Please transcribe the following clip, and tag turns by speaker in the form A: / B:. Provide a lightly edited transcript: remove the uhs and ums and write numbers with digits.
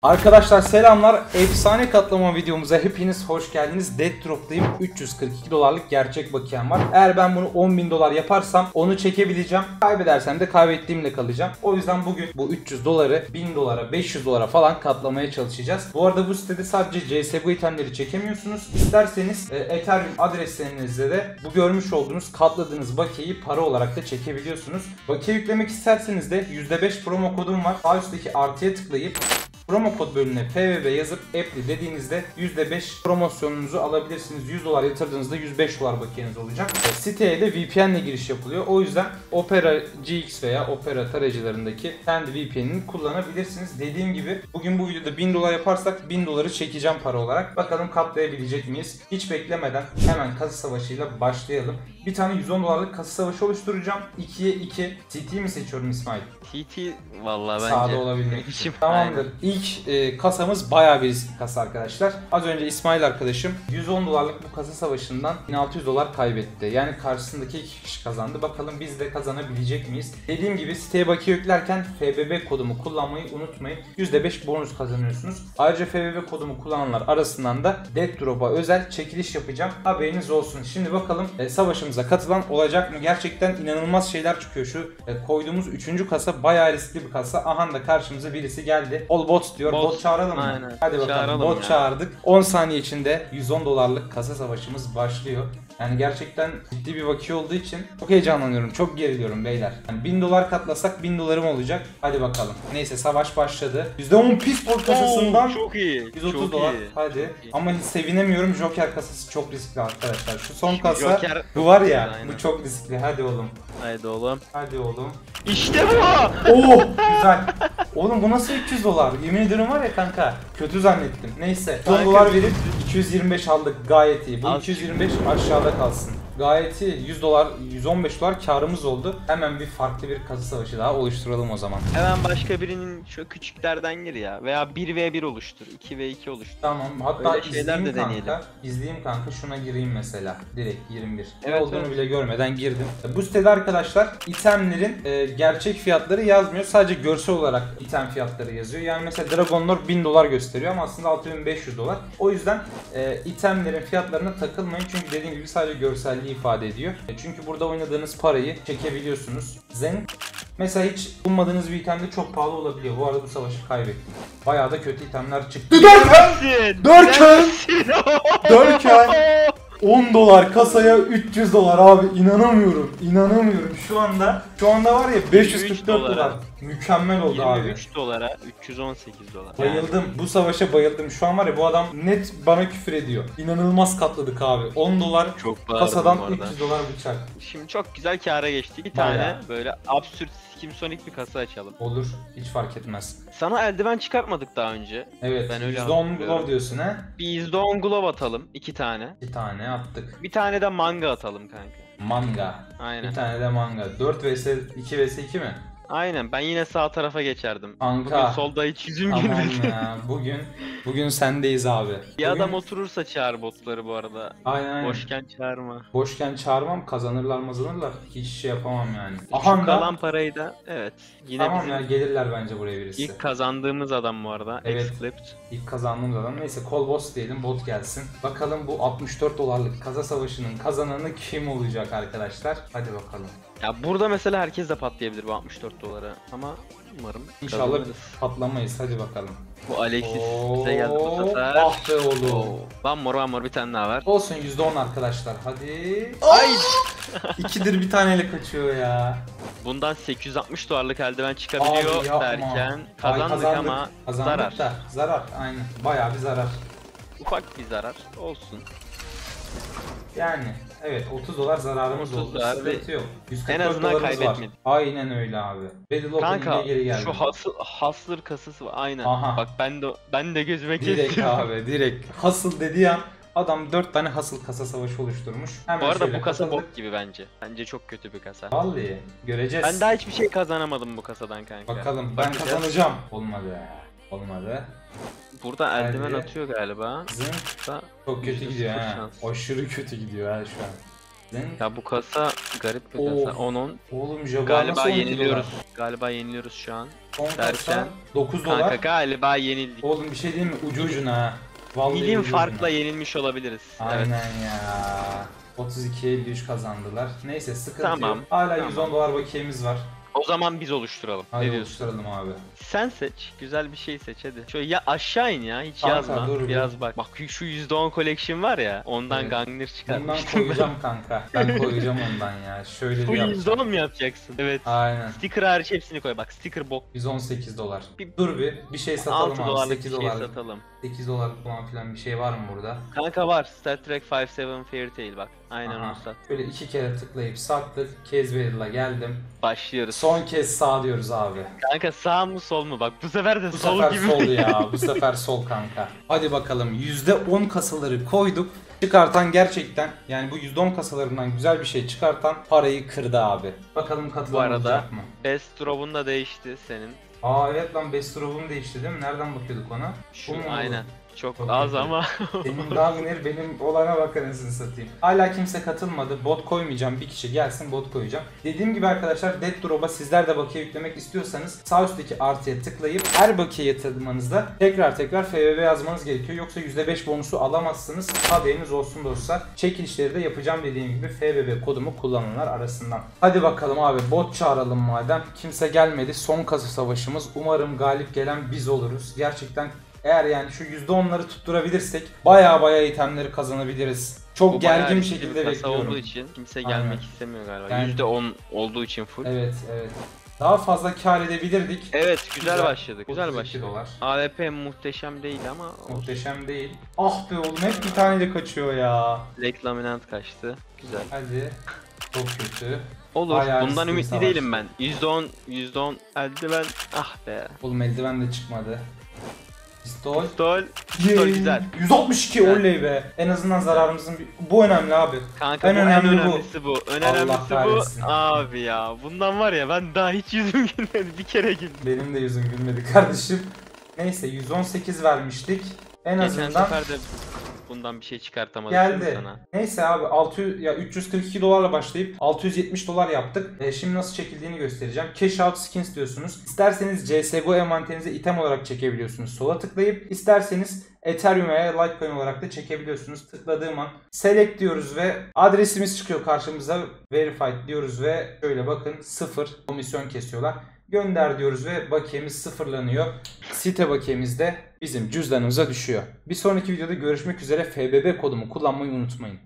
A: Arkadaşlar selamlar. Efsane katlama videomuza hepiniz hoş geldiniz. Dead Drop'tayım. 342 dolarlık gerçek bakiyem var. Eğer ben bunu 10.000 dolar yaparsam onu çekebileceğim. Kaybedersem de kaybettiğimle kalacağım. O yüzden bugün bu 300 doları 1000 dolara 500 dolara falan katlamaya çalışacağız. Bu arada bu sitede sadece CSGO itemleri çekemiyorsunuz. İsterseniz Ethereum adreslerinizde de bu görmüş olduğunuz katladığınız bakiyeyi para olarak da çekebiliyorsunuz. Bakiye yüklemek isterseniz de %5 promo kodum var. Sağ üstteki artıya tıklayıp promo kod bölümüne FVB yazıp apply dediğinizde %5 promosyonunuzu alabilirsiniz. 100 dolar yatırdığınızda 105 dolar bakiyeniz olacak. Siteye de VPN ile giriş yapılıyor. O yüzden Opera GX veya Opera tarayıcılarındaki kendi VPN'ini kullanabilirsiniz. Dediğim gibi bugün bu videoda 1000 dolar yaparsak 1000 doları çekeceğim para olarak. Bakalım katlayabilecek miyiz? Hiç beklemeden hemen kasa savaşıyla başlayalım. Bir tane 110 dolarlık kasa savaşı oluşturacağım. 2'ye 2. TT mi seçiyorum İsmail?
B: TT vallahi bence.
A: Sağda olabilmek için. Tamamdır. İlk kasamız bayağı bir riskli kasa arkadaşlar. Az önce İsmail arkadaşım 110 dolarlık bu kasa savaşından 1600 dolar kaybetti. Yani karşısındaki 2 kişi kazandı. Bakalım biz de kazanabilecek miyiz? Dediğim gibi siteye bakiye yüklerken FBB kodumu kullanmayı unutmayın. %5 bonus kazanıyorsunuz. Ayrıca FBB kodumu kullananlar arasından da Dead Drop'a özel çekiliş yapacağım. Haberiniz olsun. Şimdi bakalım savaşımıza katılan olacak mı? Gerçekten inanılmaz şeyler çıkıyor. Şu koyduğumuz 3. kasa bayağı riskli bir kasa. Aha da karşımıza birisi geldi. All bot diyor. Bot çağıralım mı?
B: Aynen.
A: Hadi bakalım.
B: Çağıralım
A: Bot
B: ya.
A: çağırdık. 10 saniye içinde 110 dolarlık kasa savaşımız başlıyor. Yani gerçekten ciddi bir bakiye olduğu için çok heyecanlanıyorum. Çok geriliyorum beyler. Yani 1000 dolar katlasak 1000 dolarım olacak. Hadi bakalım. Neyse savaş başladı. %10 Pitbull kasasından
B: çok iyi.
A: 130
B: çok
A: dolar.
B: iyi.
A: Hadi.
B: Çok iyi.
A: Ama hiç sevinemiyorum. Joker kasası çok riskli arkadaşlar. Şu son kasa
B: Joker-
A: bu var ya.
B: Aynen.
A: Bu çok riskli. Hadi oğlum.
B: Haydi oğlum.
A: Hadi oğlum.
B: İşte bu.
A: Oh güzel. Oğlum bu nasıl 300 dolar? Yemin ediyorum var ya kanka. Kötü zannettim. Neyse. 10
B: Kanka,
A: dolar verip 225 aldık. Gayet iyi. Bu
B: Az
A: 225 aşağıda kalsın. Gayet iyi. 100 dolar, 115 dolar karımız oldu. Hemen bir farklı bir kasa savaşı daha oluşturalım o zaman.
B: Hemen başka birinin şu küçüklerden gir ya. Veya 1v1 oluştur. 2v2 oluştur.
A: Tamam. Hatta
B: Öyle şeyler
A: izleyeyim
B: de
A: kanka.
B: deneyelim.
A: İzleyeyim kanka. Şuna gireyim mesela. Direkt 21. Ne
B: Evet,
A: olduğunu
B: evet.
A: bile görmeden girdim. Bu sitede arkadaşlar itemlerin gerçek fiyatları yazmıyor. Sadece görsel olarak item fiyatları yazıyor. Yani mesela Dragonlord 1000 dolar gösteriyor ama aslında 6500 dolar. O yüzden itemlerin fiyatlarına takılmayın. Çünkü dediğim gibi sadece görselliği ifade ediyor. Çünkü burada oynadığınız parayı çekebiliyorsunuz. Zen mesela hiç ummadığınız bir itemde çok pahalı olabiliyor. Bu arada bu savaşı kaybettim. Bayağı da kötü itemler çıktı. Dörken 10 dolar kasaya 300 dolar abi, inanamıyorum. İnanamıyorum. Şu anda var ya 544 dolar. Mükemmel oldu abi.
B: 23 dolara 318 dolar.
A: Bayıldım. Bu savaşa bayıldım. Şu an var ya bu adam net bana küfür ediyor. İnanılmaz katladık abi. 10 dolar
B: Çok bağırdım
A: kasadan
B: bu arada.
A: 300 dolar bıçak.
B: Şimdi çok güzel kâra geçtik. Bir
A: Bayağı.
B: tane böyle absürt skimsonik bir kasa açalım.
A: Olur. Hiç fark etmez.
B: Sana eldiven çıkartmadık daha önce.
A: Evet.
B: Ben öyle
A: %10
B: hatırlıyorum.
A: glove diyorsun ha.
B: Bir %10 glove atalım. 2 tane.
A: 2 tane attık.
B: Bir tane de manga atalım kanka.
A: Manga.
B: Aynen.
A: Bir tane de manga. 4 vs 2 vs 2 mi?
B: Aynen, ben yine sağ tarafa geçerdim.
A: Kanka.
B: Bugün solda hiç yüzüm
A: Aman
B: gülmedi.
A: ya. Bugün sendeyiz abi.
B: Bir adam
A: Bugün-
B: oturursa çağır botları bu arada.
A: Aynen.
B: Boşken çağırma.
A: Boşken çağırmam, kazanırlar mazanırlar. Hiç şey yapamam yani.
B: Şu
A: Aha
B: kalan
A: da.
B: parayı da evet. Yine
A: Tamam
B: bizim
A: ya, gelirler bence buraya birisi.
B: ilk kazandığımız adam bu arada.
A: Evet.
B: Exclipped.
A: İlk kazandığımız adam. Neyse call boss diyelim, bot gelsin. Bakalım bu 64 dolarlık kasa savaşının kazananı kim olacak arkadaşlar? Hadi bakalım.
B: Ya burada mesela herkes de patlayabilir bu 64 dolara ama umarım
A: İnşallah
B: kazanırız.
A: patlamayız, hadi bakalım.
B: Bu Alexis bize geldi bu sefer.
A: Ah be oğlum.
B: Oo. Van mor bir tane daha var.
A: Olsun, %10 arkadaşlar, hadi.
B: Ay!
A: İkidir bir taneyle kaçıyor ya.
B: Bundan 860 dolarlık eldiven çıkabiliyor
A: Abi yapma.
B: derken
A: Ay,
B: kazandık ama
A: kazandık
B: zarar.
A: da zarar, aynen. Bayağı bir zarar.
B: Ufak bir zarar olsun.
A: Yani evet, 30 dolar zararımız
B: 30
A: oldu.
B: dolar
A: Sıkıntı
B: ve
A: yok. 144
B: en azından
A: dolarımız var.
B: kaybetmedik.
A: Aynen öyle abi. Battle
B: Kanka
A: Opening'e geri geldim.
B: şu hustler kasası var aynen.
A: Aha.
B: Bak ben de gözüme
A: Direkt
B: kestim.
A: abi, direkt. Hustle dediği an adam 4 tane hustle kasa savaşı oluşturmuş. Hemen
B: Bu arada
A: şöyle
B: bu kasa
A: katıldık.
B: bok gibi bence. Bence çok kötü bir kasa.
A: Vallahi göreceğiz.
B: Ben daha hiçbir şey kazanamadım bu kasadan kanka.
A: Bakalım, ben
B: Bakacağız.
A: kazanacağım. Olmadı. Olmadı.
B: Burada eldiven
A: Hadi.
B: atıyor galiba.
A: Zınk.
B: Da
A: Çok kötü
B: %0
A: gidiyor ha.
B: şans.
A: Aşırı kötü gidiyor ha şu an. Zınk.
B: Ya bu kasa garip bir
A: Of.
B: kasa. Onun
A: Oğlum Jaguar
B: galiba
A: nasıl 12
B: yeniliyoruz.
A: dolar?
B: Galiba yeniliyoruz şu an.
A: Son kasa
B: Derken
A: 9 dolar.
B: kanka galiba yenildik.
A: Oğlum bir şey diyeyim mi? Ucu ucuna ha. Vallahi
B: Milim
A: ucu
B: farkla
A: ucuna.
B: yenilmiş olabiliriz.
A: Aynen
B: Evet.
A: ya. 32-53 kazandılar. Neyse sıkıntı
B: Tamam,
A: yok. Hala
B: tamam.
A: 110 dolar bakiyemiz var.
B: O zaman biz oluşturalım.
A: Hadi
B: Ne diyorsun?
A: oluşturalım abi.
B: Sen seç. Güzel bir şey seç hadi. Şöyle ya aşağı in ya. Hiç
A: Kanka,
B: yazma.
A: dur bir.
B: Biraz bak. Bak şu %10 collection var ya. Ondan
A: Evet.
B: Gangnir
A: Bundan
B: çıkartmıştım ben.
A: koyacağım kanka. Ben koyacağım ondan ya. Şöyle
B: Bu
A: bir yapacağım.
B: %10 mu yapacaksın? Evet.
A: Aynen.
B: Sticker hariç hepsini koy. Bak sticker bok.
A: 118 dolar.
B: Bir-
A: Dur bir şey satalım
B: 6
A: abi.
B: dolarlık
A: 8
B: bir şey
A: dolarlık.
B: satalım.
A: 8 dolarlık falan filan bir şey var mı burada?
B: Kanka var. Star Trek 57 Fairy Tail bak. Aynen
A: Aha.
B: onu sat.
A: Böyle 2 kere tıklayıp sattık. Kezberil'e geldim.
B: Başlıyoruz.
A: Son kez sağ diyoruz abi.
B: Kanka sağ mı sol mu? Bak bu sefer de
A: Bu
B: sol
A: sefer
B: gibi.
A: sol ya. Bu sefer sol kanka. Hadi bakalım %10 kasaları koyduk. Çıkartan gerçekten yani bu %10 kasalarından güzel bir şey çıkartan parayı kırdı abi. Bakalım
B: Bu
A: katılan
B: arada
A: olacak mı?
B: Best Drop'un da değişti senin.
A: Aa evet lan Best Drop'um değişti değil mi? Nereden bakıyorduk ona?
B: Şu
A: Bu mu?
B: aynen. Çok
A: Çok
B: az
A: kötü.
B: ama.
A: Senin Gagner benim olana bak anasını satayım. Hala kimse katılmadı. Bot koymayacağım. Bir kişi gelsin bot koyacağım. Dediğim gibi arkadaşlar Dead Drop'a sizler de bakiye yüklemek istiyorsanız sağ üstteki artıya tıklayıp her bakiye yatırmanızda tekrar FBB yazmanız gerekiyor. Yoksa %5 bonusu alamazsınız. Haberiniz olsun dostlar. Çekilişleri de yapacağım dediğim gibi FBB kodumu kullananlar arasından. Hadi bakalım abi bot çağıralım madem. Kimse gelmedi. Son kasa savaşımız. Umarım galip gelen biz oluruz. Gerçekten eğer yani şu %10'ları tutturabilirsek baya itemleri kazanabiliriz. Çok
B: Bu bayağı
A: gergin bir
B: riskli
A: şekilde
B: kasa
A: bekliyorum.
B: olduğu için kimse
A: Aynen.
B: gelmek istemiyor galiba.
A: Yani-
B: %10 olduğu için full.
A: Evet. Daha fazla kar edebilirdik.
B: Evet güzel başladık. Güzel
A: 32
B: başladık.
A: dolar.
B: AWP muhteşem değil ama
A: Muhteşem değil. Ah be oğlum hep bir taneyle kaçıyor ya.
B: Black Laminant kaçtı. Güzel.
A: Hadi. Çok kötü.
B: Olur.
A: Bayağı
B: Bundan
A: riskli
B: ümitli
A: savaş.
B: değilim ben. %10 eldiven. Ah be.
A: Oğlum eldiven de çıkmadı. Pistol.
B: Pistol. Pistol güzel.
A: 162
B: Güzel.
A: oley be. En azından zararımızın bu önemli abi.
B: Kanka
A: En
B: bu
A: önemli
B: en
A: bu.
B: önemlisi bu. En
A: Allah
B: önemlisi bu.
A: kahretsin.
B: Abi ya. Bundan var ya ben daha hiç yüzüm gülmedi. Bir kere güldüm.
A: Benim de yüzüm gülmedi kardeşim. Neyse 118 vermiştik. En
B: Geçen
A: azından
B: sefer de bundan bir şey çıkartamadık
A: geldi.
B: sana.
A: Neyse abi 342 dolarla başlayıp 670 dolar yaptık. Şimdi nasıl çekildiğini göstereceğim. Cash out skins diyorsunuz. İsterseniz CS:GO envanterinize item olarak çekebiliyorsunuz. Sola tıklayıp isterseniz Ethereum veya Litecoin olarak da çekebiliyorsunuz. Tıkladığım an select diyoruz ve adresimiz çıkıyor karşımıza. Verified diyoruz ve şöyle bakın 0 komisyon kesiyorlar. Gönder diyoruz ve bakiyemiz sıfırlanıyor. Site bakiyemiz de bizim cüzdanımıza düşüyor. Bir sonraki videoda görüşmek üzere. FBB kodumu kullanmayı unutmayın.